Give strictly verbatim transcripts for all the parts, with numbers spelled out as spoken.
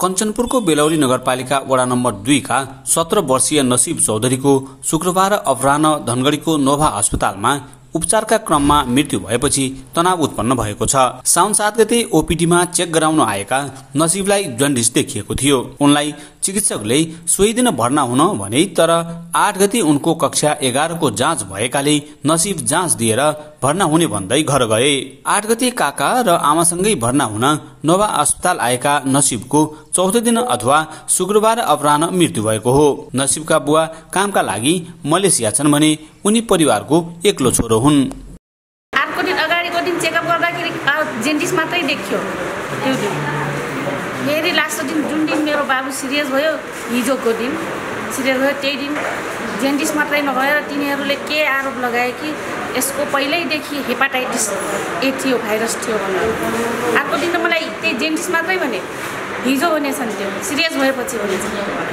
कञ्चनपुरको बेलौरी नगरपालिका वडा नम्बर दुई का सत्र वर्षीय नसीब चौधरीको शुक्रबार अपराह्न धनगढ़ीको नोभा अस्पतालमा उपचारका क्रममा मृत्यु भएपछि तनाव उत्पन्न भएको छ। साउन सात गते ओपीडीमा चेक गराउन आएका नसीबलाई जन्डिस देखिएको थियो। उनलाई चिकित्सकले सोही दिन भर्ना हुन भने, तर आठ गते उनको कक्षा एघार को जाँच भएकाले नसीब जाँच दिएर भर्ना हुने भन्दै घर गए। आठ गते काका र आमासँगै भर्ना हुन नोभा अस्पताल आएका नसीबको चौथो दिन अथवा शुक्रबार अपराह्न मृत्यु भएको हो। नसीबका बुवा कामका लागि मलेसिया छन् भने उनी परिवारको एक्लो छोरो हुन्। आठको दिन अगाडिको दिन चेकअप गर्दाखेरि जेन्डिस मात्रै देखियो। त्यो दिन फेरि लास्ट दिन जुन दिन मेरो बाबु सिरियस भयो, हिजोको दिन सिरियस भयो, त्यही दिन जेन्डिस मात्रै नभएर तिनीहरूले के आरोप लगाए कि यसको पहिल्यैदेखि हेपाटाइटिस ए थियो, भाइरस थियो भनेर। अर्को दिन त मलाई त्यही जेन्डिस मात्रै भने, हिजो हुनेछ नि, त्यो सिरियस भएपछि हुनेछ।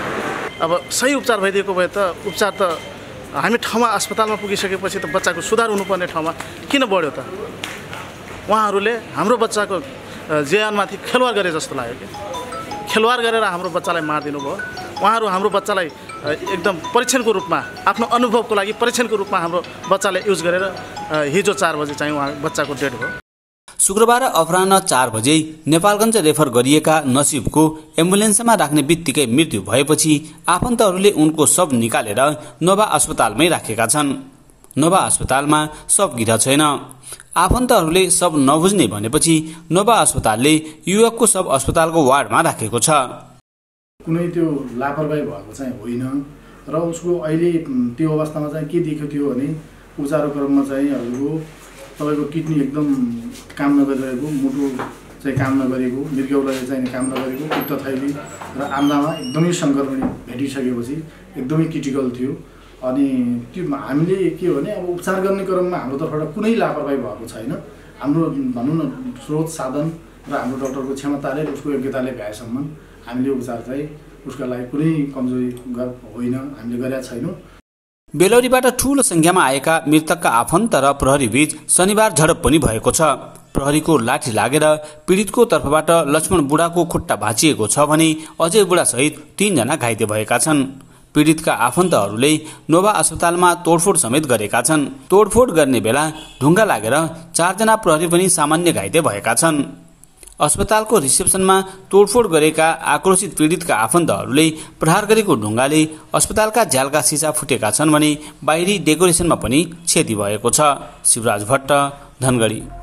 अब सही उपचार भइदिएको भए त उपचार त हामी ठाउँमा अस्पतालमा पुगिसकेपछि त बच्चाको सुधार हुनुपर्ने ठाउँमा किन बढ्यो त? उहाँहरूले हाम्रो बच्चाको ज्यानमाथि खेलवाड गरे जस्तो लाग्यो कि खेलवाड गरेर हाम्रो बच्चालाई मारिदिनु भयो। उहाँहरू हाम्रो बच्चालाई एकदम परीक्षणको रूपमा, आफ्नो अनुभवको लागि परीक्षणको रूपमा हाम्रो बच्चाले युज गरेर हिजो चार बजे चाहिँ उहाँ बच्चाको डेड भयो। शुक्रबार अपराह्न चार बजे नेपालगञ्ज रेफर गरिएका नसीबको एम्बुलेन्समा राख्ने बित्तिकै मृत्यु भएपछि आफन्तहरूले उनको शव निकालेर नोभा अस्पतालमै राखेका छन्। नोभा अस्पतालमा शव गिरा छैन। आफन्तहरूले शव नबुझ्ने भनेपछि नोभा अस्पतालले युवकको शव अस्पतालको वार्डमा राखेको छ। कुनै त्यो लापरवाही भएको चाहिँ होइन र उसको अहिले त्यो अवस्थामा चाहिँ के देख्यो थियो भने उपचारको क्रममा चाहिँ हजुरको तपाईको किडनी एकदम काम नगरिरहेको, मुटु चाहिँ काम नगरेको, मृगौलाले चाहिँ काम नगरेको, पित्त थैली र आन्द्रामा एकदमै सङ्क्रमण भेटिसकेपछि एकदमै क्रिटिकल थियो। अनि त्यो हामीले के भने अब उपचार गर्ने क्रममा हाम्रो तर्फबाट कुनै लापरवाही भएको छैन। हाम्रो भनौँ न स्रोत साधन र हाम्रो डाक्टरको क्षमताले उसको योग्यताले भ्याएसम्म हामीले उपचार चाहिँ उसका लागि कुनै कमजोरी होइन, हामीले गरेका छैनौँ। बेलौरीबाट ठूलो संख्यामा आएका मृतकका आफन्त र प्रहरी बीच शनिबार झडप पनि भएको छ। प्रहरीको लाठी लागेर पीडितको तर्फबाट लक्ष्मण बुढाको खुट्टा भाँचिएको छ भने अजय बुढा सहित तीनजना घाइते भएका छन्। पीडितका आफन्तहरूले नोभा अस्पतालमा तोडफोड समेत गरेका छन्। तोडफोड गर्ने बेला ढुङ्गा लागेर चारजना प्रहरी पनि सामान्य घाइते भएका छन्। अस्पतालको रिसेप्सनमा तोडफोड गरेका आक्रोशित पीडितका आफन्तहरूले प्रहार गरेको ढुङ्गाले अस्पतालका झ्यालका सिसा फुटेका छन् भने बाहिरी डेकोरेसनमा पनि क्षति भएको छ। शिवराज भट्ट, धनगढ़ी।